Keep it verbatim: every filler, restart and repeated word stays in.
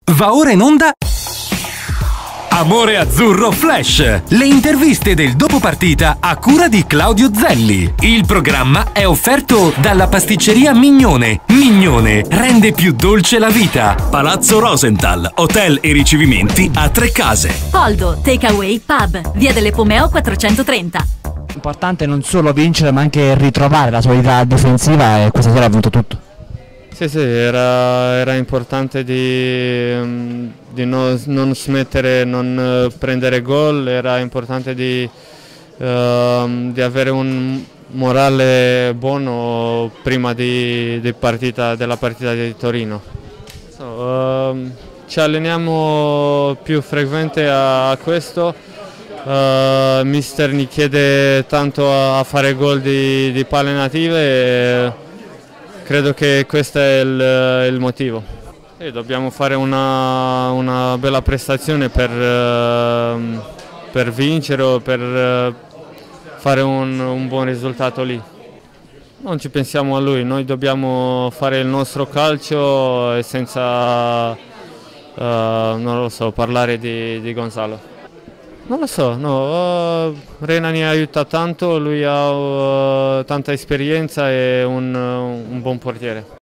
Va ora in onda Amore Azzurro Flash, le interviste del dopo partita a cura di Claudio Zelli. Il programma è offerto dalla pasticceria Mignone. Mignone rende più dolce la vita. Palazzo Rosenthal, hotel e ricevimenti a Trecase. Poldo, Takeaway Pub, via delle Pomeo quattrocentotrenta. Importante non solo vincere ma anche ritrovare la solidità difensiva, e questa sera ha vinto tutto. Sì, sì, era, era importante di, di non, non smettere, non prendere gol, era importante di, uh, di avere un morale buono prima di, di partita, della partita di Torino. So, uh, ci alleniamo più frequente a, a questo, uh, mister mi chiede tanto a, a fare gol di, di palle native e, credo che questo è il, il motivo. E dobbiamo fare una, una bella prestazione per, uh, per vincere o per uh, fare un, un buon risultato lì. Non ci pensiamo a lui, noi dobbiamo fare il nostro calcio e senza, uh, non lo so, parlare di, di Gonzalo. Non lo so, no, uh, Renani aiuta tanto, lui ha uh, tanta esperienza e un, un buon portiere.